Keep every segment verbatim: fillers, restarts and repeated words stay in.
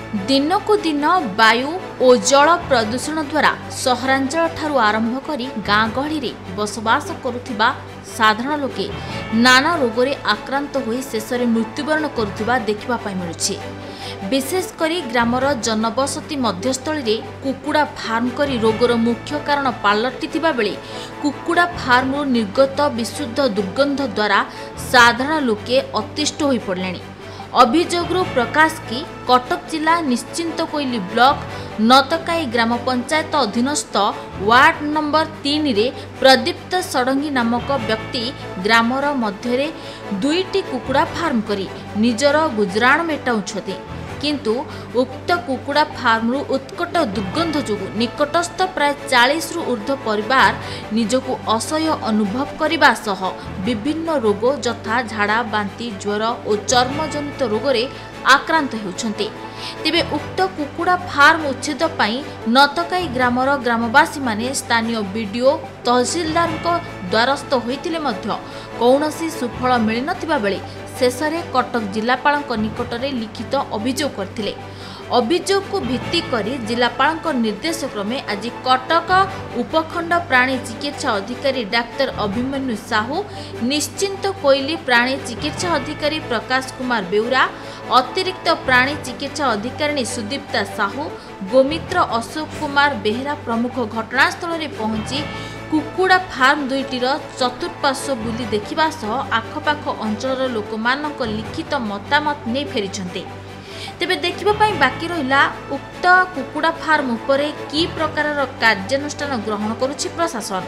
दिनकु दिन वायु और जल प्रदूषण द्वारा सहरांचल ठारू आरंभ करी गाँ गहली रे बसवास करुथिबा साधारण लोके नाना रोगरे आक्रांत होई शेषरे मृत्युवरण करुथिबा देखिबा पाई मिलुछि। विशेषकर ग्रामर जनबसती मध्यस्थली रे कुकुड़ा फार्म करी रोगर मुख्य कारण पलटिथिबा बेले कुकुड़ा फार्म निर्गत विशुद्ध दुर्गंध द्वारा साधारण लोके अतिष्ठ होई पड़लेनी। अभियोग प्रकाश की कटक जिला निश्चिंत कोइली ब्लॉक नतकाई ग्राम पंचायत अधीनस्थ वार्ड नंबर तीन रे प्रदीप्त षडंगी नामक व्यक्ति ग्रामर मध्यरे दुईटी कुकुड़ा फार्म करी निजर गुजराण मेटाउछथि, किंतु उक्त कुकुड़ा फार्म उत्कट दुर्गंध जोगु निकटस्थ प्राय चालीस रु ऊर्ध्व परिवार निजकु असह्य अनुभव करने सह विभिन्न रोग जथा झाड़ा बांती ज्वर और चर्मजनित रोगरे आक्रांत होउछन्ति। तेबे उक्त कुकुड़ा फार्म उच्छेद पाई नतकाई ग्रामर ग्रामवासी माने स्थानीय बीडीओ तहसीलदार द्वारस्थ होइतिले मध्य कौनसी सुफल मिल नथिबा बेले शेषरे कटक जिलापाल निकटरे लिखित अभियोग करथिले। अभियोग को भित्ति करी जिलापाल निर्देश क्रमे आज कटक उपखंड प्राणी चिकित्सा अधिकारी डाक्तर अभिमन्यु साहू, निश्चिंत कोइली प्राणी चिकित्सा अधिकारी प्रकाश कुमार बेउरा, अतिरिक्त प्राणी चिकित्सा अधिकारी सुदीप्ता साहू, गोमित्र अशोक कुमार बेहरा प्रमुख घटनास्थल में पहुंची कुकुड़ा फार्म दुईटीर चतुर्पार्श्व बुली देखिबा सह आखपाख अंचल लोकमानक लिखित मतामत नहीं फेरिछन्ते। तेबे देखिबा पाई बाकी रहिला उक्त कुकुड़ा फार्म उपरे की प्रकार कार्यानुष्ठान ग्रहण करुछि प्रशासन।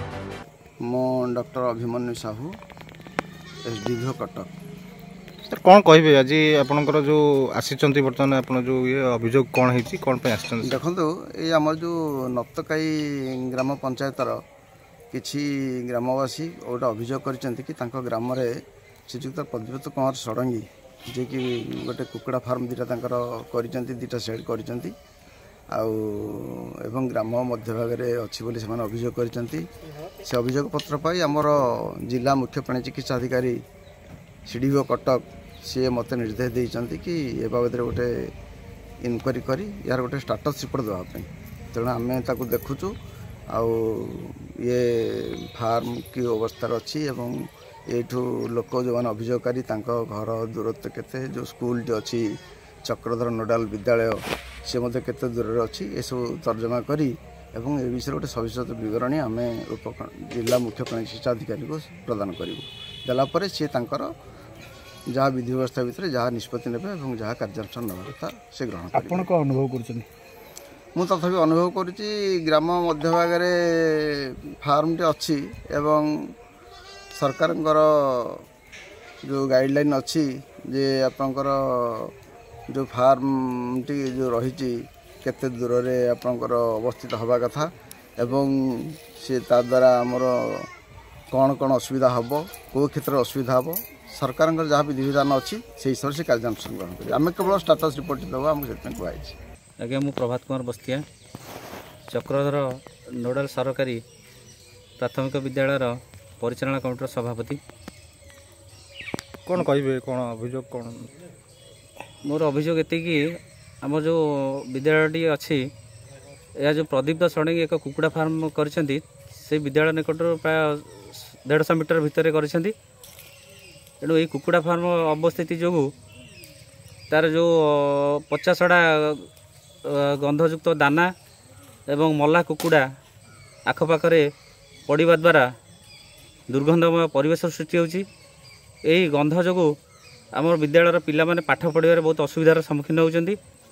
मो doctor Abhimanyu Sahu SDO Cuttack. Sir कौन कहबे आज आपनकर जो आसीचंती बर्तमान आपन जो ये अभियोग कौन हेछि कौन पे आछन? देखंतु ए हमर जो नतकाई ग्राम पंचायतर किछि ग्रामवासी ओटा अभियोग करचंती कि तांको ग्राम रे श्रीजुक्त प्रदीप्त कुमार षडंगी जे कि गोटे कुकुड़ा फार्म दिटा तांकर करचंती दिटा सेड करचंती आउ एवं ग्राम मध्य भाग रे अछि बोली समान अभियोग करचंती। से अभियोग पत्र पाई हमर जिला मुख्य प्राणी चिकित्सा अधिकारी सीडीओ कटक सी मत निर्देश देइचंती कि ए बाबद गोटे इनक्वारी करी यार गोटे स्टाटस रिपोर्ट देवाई। तेणु आम ताकू देखुचु आउ ये फार्म की अवस्था अच्छी एवं एठू लोक जो मैंने अभियोगकारी घर दूरत्व केते जो स्कूल टी अच्छी चक्रधर नोडाल विद्यालय सी मत केते दूर अच्छी ये सब तर्जमा करी एवं ए विषय गोटे सविशेष बरणी आम जिला मुख्य प्राणी चिकित्सा अधिकारी को प्रदान करूँ देलापर सी जहाँ विधि व्यवस्था भितर जहाँ निष्पत्ति ने जहाँ कार्यानुष्ठान ना कथा से ग्रहण आपन को अनुभव कर मु तथापि अनुभव करुच्ची ग्राम मध्य भाग फार्म टे अच्छी एवं सरकार जो गाइडलाइन अच्छी जे आपंकर जो फार्म टी जो रही केते दूर रे आपंकर अवस्थित हवा कथा एवं से ता द्वारा आमर कौन कौन असुविधा हम कौ क्षेत्र में असुविधा हम सरकार जहाँ विधि विधान अच्छी से हिसाब से कार्यानुष्ठान ग्रहण करें आम केवल स्टाटस रिपोर्ट देवा आमको से कहुई। आज्ञा मु प्रभात कुमार बस्तिया चक्रधर नोडाल सरकारी प्राथमिक विद्यालय परिचालना कमिटर सभापति। कौन कहे कौन अभियोग कौन मोर अभियोग एति कि आम जो विद्यालयटी अच्छी या जो प्रदीप्त षडंगी एक कुकुड़ा फार्म करछंती से विद्यालय निकट प्राय देढ़ सौ मीटर भितर करछंती। तेणु ये कुकुड़ा फार्म अवस्थिति जोगु तार जो पचासड़ा गंधयुक्त दाना एवं मल्ला कुकुड़ा आखपाखे पड़ा द्वारा दुर्गंधमय परिवेश सृष्टि होची। यही गंध जोगु आम विद्यालय पिला माने पाठ पढ़ार बहुत असुविधार सम्मुखीन होती।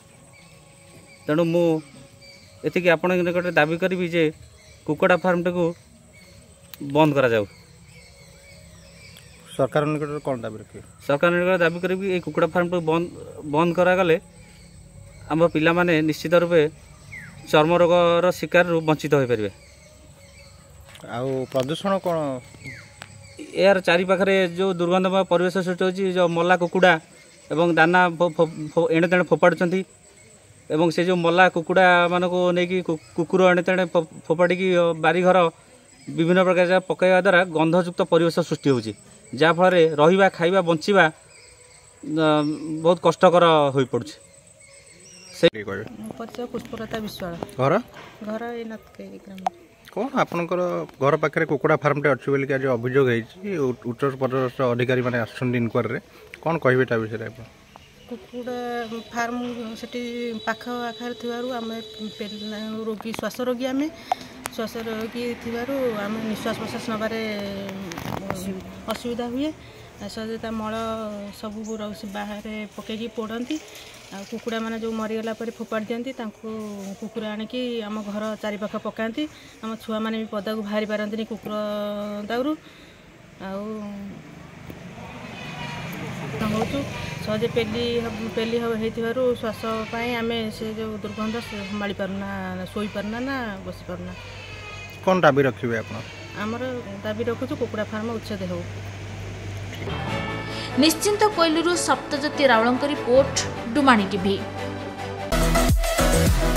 तेणु मु एतिकी आपण निकट दाबी करी जे कुकुड़ा फार्म टाक बंद करा जाऊ। सरकार निकट कौन दाबी रखिए? सरकार निकट दाबी करी कुकुड़ा फार्म टाक बंद बंद करागले आम पिला माने निश्चित रूपे चर्म रोगर शिकार वंचित हो पारे। आउ प्रदूषण कौन यार चारि पाखरे जो दुर्गंधमय परिवेश सृष्टि होची जो मल्ला कुकुड़ा एवं दाना एणे तेणे फोपाड़ुचंती एवं से जो मल्ला कुकुड़ा मान को नहीं कुकुर एणे तेणे फोपाड़ी बारीघर विभिन्न प्रकार पकड़ा द्वारा गंधयुक्त परिवेश सृष्टि होची जहाँफल रहा खाଇବା बंचा बहुत कष्टकर हो पड़ुछि। से ପରିଚୟ ପୁଷ୍ପଲତା ବିଶ୍ୱାଳ घर ଘର ଏଇ ନତକେଇ ଗ୍ରାମ कौन आपणकर घर पाखे कुकुड़ा फार्मटे अच्छी बोलिक आज अभियोग उच्च पदस्थ अधिकारी मैंने आसुच्च इनक्वारी कौन कहे ता विषय आप କୁକୁଡ଼ା ଫାର୍ମ ସେଠି ପାଖ ଆଖରେ ଥିବାରୁ ଆମେ ରୋଗୀ ଶ୍ୱାସ ରୋଗୀ ଆମେ ଶ୍ୱାସ ରୋଗୀ ଥିବାରୁ ଆମେ ନିଶ୍ୱାସ ପ୍ରଶ୍ୱାସ ନେବାରେ ଅସୁବିଧା ହୁଏ ତା ମଳ ସବୁ ବାହାରେ ପକାଇକି ପୋଡ଼ନ୍ତି ଆଉ କୁକୁଡ଼ା ମାନେ ଯେଉଁ ମରିଗଲା ପରେ ଫୋପାଡ଼ି ଦିଅନ୍ତି ତାଙ୍କୁ କୁକୁଡ଼ା ଆଣିକି ଆମ ଘର ଚାରିପାଖ ପକାନ୍ତି ଆମ ଛୁଆମାନେ ବି ପଦାକୁ ବାହାରି ପାରନ୍ତିନି କୁକୁର ଦାଉରୁ ଆଉ ହେଉଛୁ ସହଜେ ପେଲି ପେଲି ହେଇଥିବାରୁ ଶ୍ୱାସ ପାଇଁ ଆମେ ସେ ଯେଉଁ ଦୁର୍ଗନ୍ଧ ସମ୍ଭାଳି ପାରୁନା ଶୋଇପାରୁନା ନା ବସିପାରୁନା कौन दाबी रखिए आप ଆମର ଦାବି ରଖୁଛୁ କୁକୁଡ଼ା ଫାର୍ମ ଉଚ୍ଛେଦ ହେଉ। ନିଶ୍ଚିନ୍ତ କୋଇଲରୁ ସପ୍ତଜ୍ୟୋତି ରାଉଳଙ୍କ ରିପୋର୍ଟ ଡୁମାଣି ଟିଭି।